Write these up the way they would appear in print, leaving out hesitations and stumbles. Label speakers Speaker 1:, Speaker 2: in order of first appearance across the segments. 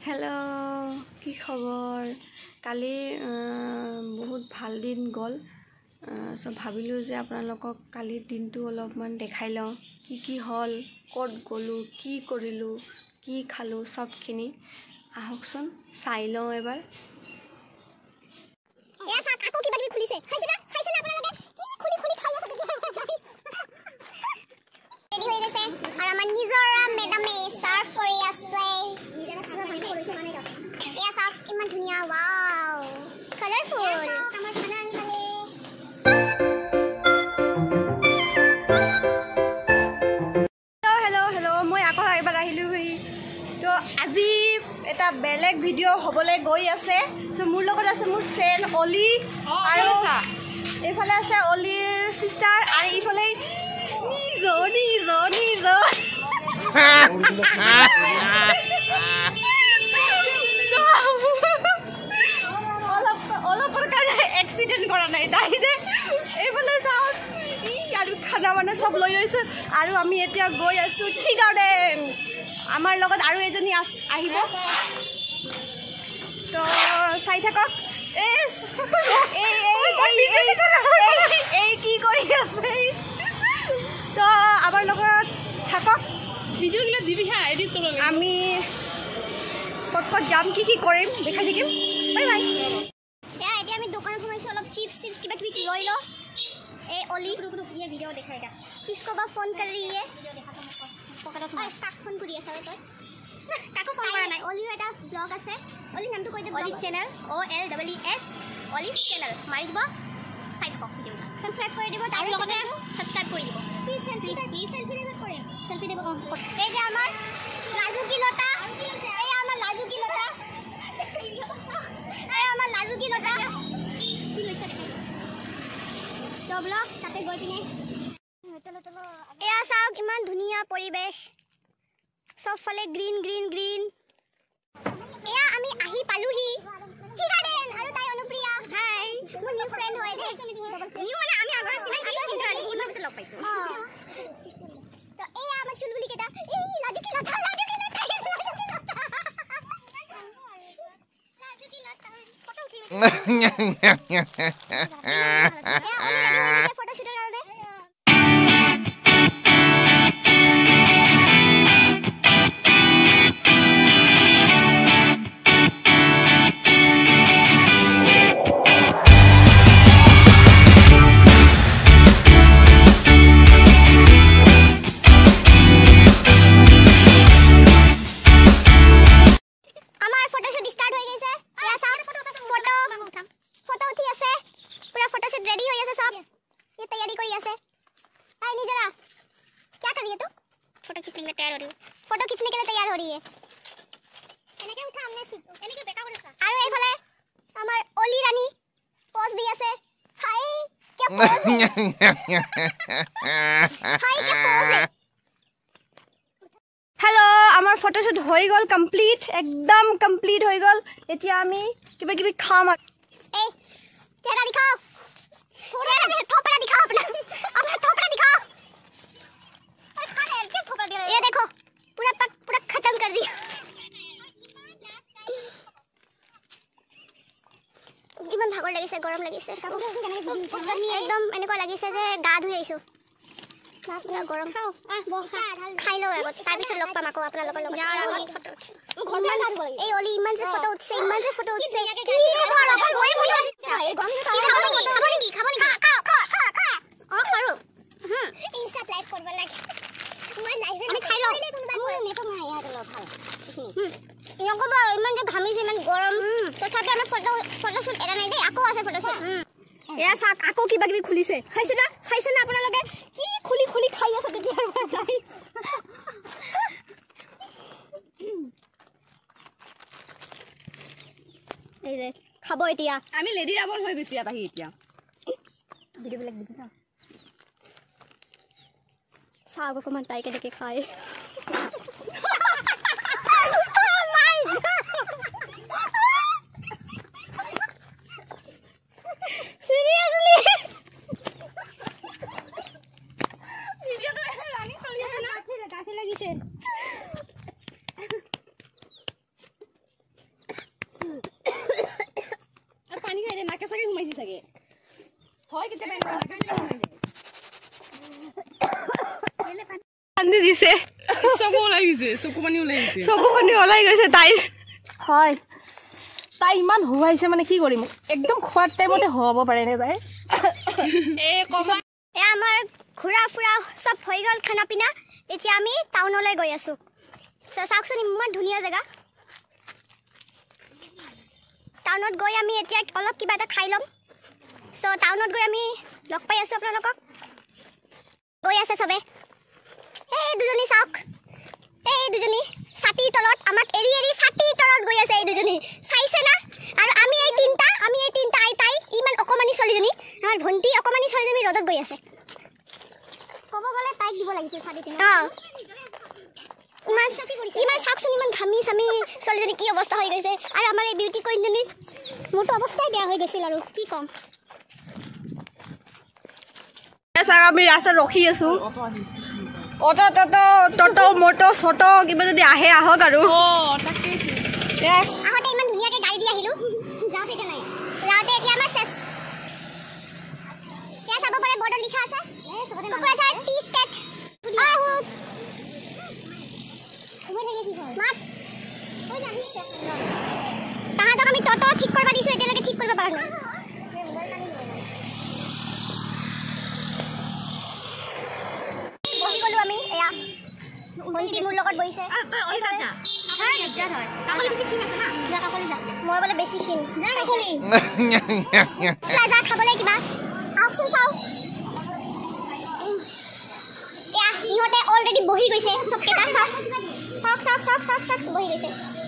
Speaker 1: Hello की खबर काली बहुत ভাল दिन गल सब भाविलो जे आपनालोকক काली दिनটো অলপমান দেখাই লওঁ কি হল কত গলো কি কৰিলো কি খালো সবখিনি আহকচোন চাই লওঁ এবাৰ
Speaker 2: এয়া সাক আকো কিবা কিবি খুলিছে খাইছে না আপোনালোকে কি খুলি খাই আছে ৰেডি হৈ গৈছে আৰু আমাৰ নিজৰ মেডামে সার্ভ কৰি আছে এয়া সাক ইমান ধুনিয়া ওয়াও কালারফুল আমাৰ খানা আনিলে
Speaker 1: हेलो মই আকৌ এবাৰ আহিলো তো আজি এটা বেলেগ ভিডিও হবলে গৈ আছে সো মোৰ লগত আছে মোৰ ফ্ৰেন্ড অলি আৰু এইফালে আছে অলিৰ সিস্টার আৰু এইফালে নিজ অলপৰ কাৰণে এক্সিডেন্ট কৰা নাই দাইৰে এইফালে চাও আৰু খানা মানে সব লৈ গৈছে আৰু আমি এতিয়া গৈ আছো টি গাৰ্ডেন আমাৰ লগত আৰু এজনী আহিব তো চাই থাকক এই কি কৰি আছে তো আমাৰ লগত থাকক ভিডিও গিলা দিবি হা এডিট কৰিব আমি কত যাম কি কৰিম দেখাই দিম বাই বাই
Speaker 2: এয়া এতিয়া আমি দোকানত সোমাইছো অলপ চিপস কিবা কিবি লৈ ল ए ओली रुक ये वीडियो दिखाएगा किसको बा फोन कर रही है वीडियो देखा तो पकड़त है काक फोन करी আছে তই কাকো ফোন কৰা নাই ওলি এটা ব্লগ আছে ওলি নামটো কৈ দে ওলি চ্যানেল OLES ওলি চ্যানেল মাৰি দিব সাইড বক্স ভিডিওটা সাবস্ক্রাইব কৰি দিব আৰু লগতে সাবস্ক্রাইব কৰি দিব প্লিজ সেলফি দেব কৰে সেলফি দেব এই যে আমাৰ লাজু কি লতা এই আমাৰ লাজু কি লতা এই আমাৰ লাজু কি লতা কি লৈছে ব্লগ তাতে গৈ পিনে এয়া চাওক ইমান ধুনীয়া পৰিবেশ সবফালে গ্ৰীন এয়া আমি আহি পালোহি টি গাৰ্ডেন আৰু তাই অনুপ্ৰিয়া হাই মোৰ নিউ ফ্ৰেন্ড হয় দে নিউ মানে আমি আগৰ চিনাকি কিন্তু আজি ইমান বছৰ লগ পাইছো তো এয়া আমাৰ চুলবুলি কেটা এই লাজু কি লতা ফটো উঠি फोटो खींचने के लिए तैयार हो रही है এনেকে উঠা আমনে এনেকে বেকা কৰিছা আৰু এইফালে আমাৰ অলি ৰানী পজ দি আছে হাই কি পজ হাই কি পজ
Speaker 1: हेलो আমাৰ ফটোশুট হৈ গল কমপ্লিট একদম কমপ্লিট হৈ গল এতিয়া আমি কিবা কিবি খাম
Speaker 2: ए चेहरा दिखाओ चेहरा थोपड़ा दिखाओ अपना थोपड़ा दिखाओ ये देखो पूरा खत्म कर दिया इमान भागर লাগিছে গৰম লাগিছে একদম এনেকুৱা লাগিছে যে গা ধুই আইছো গৰম খাই লও আগত তাৰ পিছত লগ পাম আকৌ আপোনালোকৰ লগত এই অলি ইমান যে ফটো উঠছে কি বৰ অকল মই বলি খাব নেকি খাও খাৰো ইনষ্টা লাইভ কৰিব লাগে মই লাইভে আমি খাই লও মোৰ নেটো নাই ইয়াত লও ভাল নকবা ইমান যে ঘামিছে ইমান গৰম তথাপি আমি ফটোশুট এৰা নাই দেই আকৌ আছে ফটোশুট
Speaker 1: এয়া চাক আকৌ কিবা কিবি খুলিছে খাইছে না আপোনালোকে কি খুলি খাই আছে তেতিয়াৰ পৰা এই যে খাব এতিয়া আমি লেডি ৰাবণ হৈ গৈছি ইয়াত আহি এতিয়া ভিডিও বিলাক দিবি না চাওক অকমান তাই কেনেকে খায় সিরিয়াসলি ভিডিওটা রানি চলি আছে না কাছে লাগিছে
Speaker 3: চাগে হয় কেতিয়াবা
Speaker 1: কান্দি দিছে
Speaker 3: চকু ওলাই গৈছে চকু পানী
Speaker 1: ওলাই গৈছে তাইৰ
Speaker 3: হয় তাই ইমান হুৱাইছে মানে কি কৰিম একদম খোৱাৰ টাইমতে হুৱাব পাৰে নে তাই
Speaker 2: আমাৰ ঘূৰা ফুৰা চব হৈ গ'ল খানা পিনা এতিয়া আমি টাউনলৈ গৈ আছোঁ চাওকচোন ইমান ধুনীয়া জেগা টাউনত গৈ আমি এতিয়া অলপ কিবা এটা খাই ল'ম টাউনত গৈ আমি লগ পাই আছোঁ আপোনালোকক গৈ আছে চবে এই দুজনী চাওক এই দুজনী ছাতিৰ তলত আমাক এৰি এৰি ছাতিৰ তলত গৈ আছে এই দুজনী চাইছে না আৰু আমি এই তিনিটা আইতাই ইমান অকণমানি ছোৱালীজনী আমাৰ ভণ্টি অকণমানি ছোৱালীজনী ৰ'দত গৈ আছে ক'ব গ'লে তাইক দিব লাগিছিল ছাতি পিনে ইমান চাওকচোন ইমান ঘামি চামি ছোৱালীজনী কি অৱস্থা হৈ গৈছে আৰু আমাৰ এই বিউটি কুইনজনী মোৰতো অৱস্থাই বেয়া হৈ গৈছিল আৰু কি ক'ম
Speaker 1: আমি ৰাস্তাত ৰখি আছোঁ অটো মটো চটো কিবা যদি আহে আহক আৰু
Speaker 2: আহোঁতে ইমান ধুনীয়াকৈ গাড়ী দি আহিলোঁ যাওঁতে এতিয়া আমাৰ চেছ এয়া চাব পাৰে বৰ্ডত লিখা আছে কোকৰাঝাৰ টি ষ্টেট তাহাঁতক আমি টটো ঠিক কৰিব দিছোঁ এতিয়ালৈকে ঠিক কৰিব পৰা নাই বহি গ'লোঁ আমি এয়া ভণ্টি মোৰ লগত বহিছে মই বোলে বেছি ক্ষীণ খাবলৈ কিবা আহকচোন চাওঁ এয়া ইহঁতে অলৰেডি বহি গৈছে চবকেইটা চাওক বহি গৈছে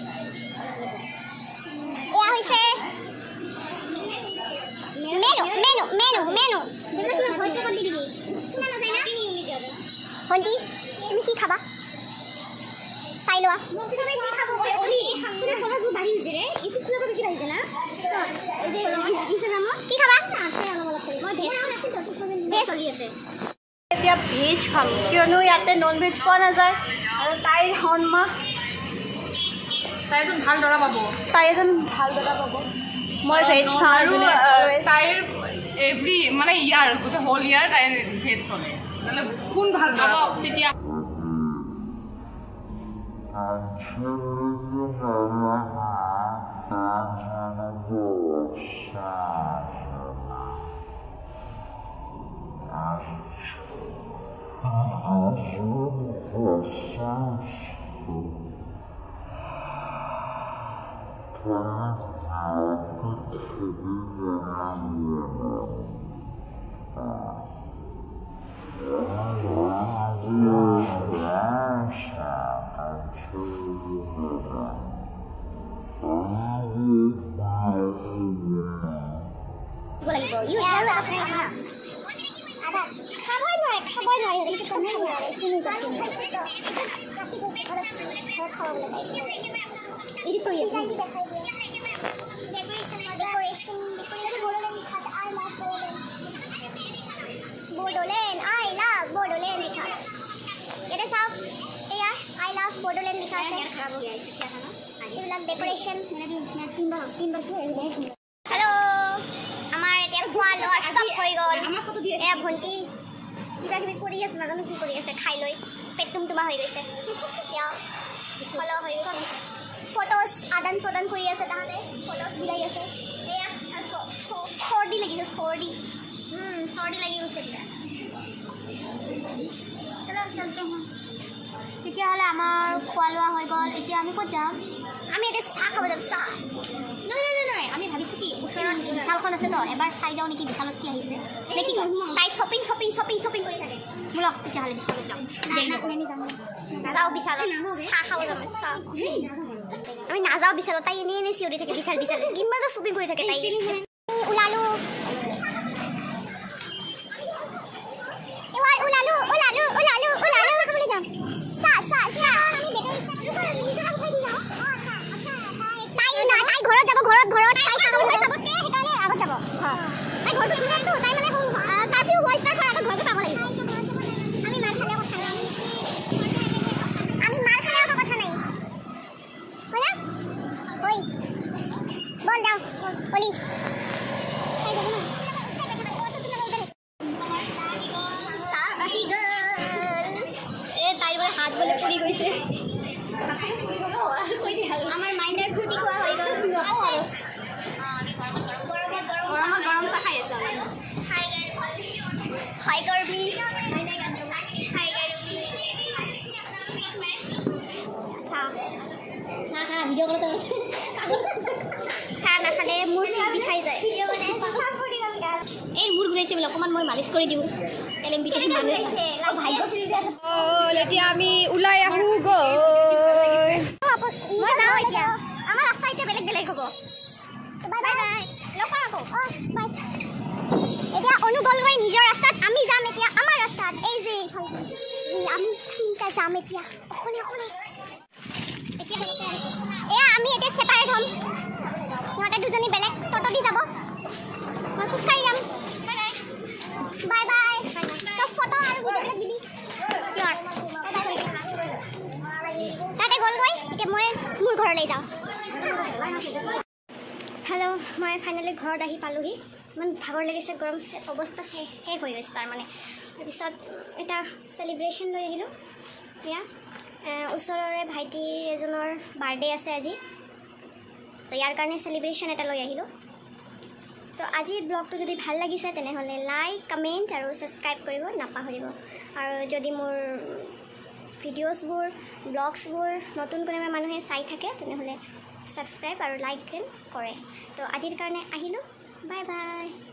Speaker 2: এয়া হৈছে মেনু ভণ্টি তুমি কি খাবা চাই লোৱা কি খাবা
Speaker 1: এতিয়া ভেজ খাম কিয়নো ইয়াতে নন ভেজ পোৱা নাযায় আৰু তাইৰ সন্মা
Speaker 3: তাই এজন ভাল দৰা পাব
Speaker 1: মই ভেজ খাওঁ
Speaker 3: আৰু তাইৰ এভৰি মানে ইয়াৰ গোটেই হোল ইয়াৰ তাইৰ ভেজ চলে তাহলে কোন ভাল দৰা তেতিয়া
Speaker 2: Borderland, I love Borderland लिखा है। ये देखो ये यार I love Borderland लिखा है। खराब हो गया इसका क्या था ना? ये वाला डेकोरेशन मैं तीन बार हेलो हमारे এতিয়া খোৱা লোৱা সব হৈ গ'ল এয়া ভণ্টি কিবা কিবি কৰি আছে নাজানো কি কৰি আছে খাই লৈ পেট টুমটুমা হৈ গৈছে এয়া ফলো হৈ গৈছে ফটোজ আদান প্ৰদান কৰি আছে তাহাঁতে ফটোজ বিলাই আছে এয়া চৰ্দি লাগিছে চৰ্দি লাগি গৈছে তেতিয়াহ'লে আমাৰ খোৱা লোৱা হৈ গ'ল এতিয়া আমি ক'ত যাম আমি এতিয়া চাহ খাব যাম চাহ নহয় আমি ভাবিছোঁ কি ওচৰত বিশালখন আছে তো এবাৰ চাই যাওঁ নেকি বিশালত কি আহিছে দেখি তাই শ্বপিং কৰি থাকে ব'লক তেতিয়াহ'লে বিশালত যাওঁ নাযাওঁ বিশালত চাহ খাব যাম চাহ আমি নাযাওঁ বিশালত তাই এনেই চিঞৰি থাকে বিশাল কিমান শ্বপিং কৰি থাকে তাই ওলালোঁ বল যাও ভিডিঅ' কলতে চাহ নাখালে মোৰ চিট বিষাই যায় এই মূৰ ঘূৰাইছে বোলে অকণমান মই মালিচ কৰি দিওঁ এলেম্বিটো
Speaker 1: এতিয়া আমি ওলাই আহোঁ গৈ
Speaker 2: মই যাওঁ এতিয়া আমাৰ ৰাস্তা এতিয়া বেলেগ বেলেগ হ'ব বাই বাই লগ পাম আকৌ বাই এতিয়া অনু গ'লগৈ নিজৰ ৰাস্তাত আমি যাম এতিয়া আমাৰ ৰাস্তাত এই যে আমি তিনিটা যাম এতিয়া অকলে অকলে এয়া আমি এতিয়া ছেপাৰেট হ'ম সিহঁতে দুজনী বেলেগ টটো দি যাব মই খোজকাঢ়ি যাম বাই বাই তই ফটো আৰু ভিডিঅ'বিলাক দিবি কিয়ৰ তাতে গ'লগৈ এতিয়া মই মোৰ ঘৰলৈ যাওঁ হেল্ল' মই ফাইনেলি ঘৰত আহি পালোহি ইমান ভাগৰ লাগিছে গৰম অৱস্থা শেষ হৈ গৈছে তাৰমানে তাৰপিছত এটা চেলিব্ৰেশ্যন লৈ আহিলোঁ এয়া ওচৰৰে ভাইটি এজনৰ বাৰ্থডে আছে আজি তো ইয়াৰ কাৰণে চেলিব্ৰেশ্যন এটা লৈ আহিলোঁ চ' আজিৰ ব্লগটো যদি ভাল লাগিছে তেনেহ'লে লাইক কমেণ্ট আৰু ছাবস্ক্ৰাইব কৰিব নাপাহৰিব আৰু যদি মোৰ ভিডিঅ'ছবোৰ ব্লগছবোৰ নতুন কোনোবা মানুহে চাই থাকে তেনেহ'লে ছাবস্ক্ৰাইব আৰু লাইক কৰে তো আজিৰ কাৰণে আহিলোঁ বাই বাই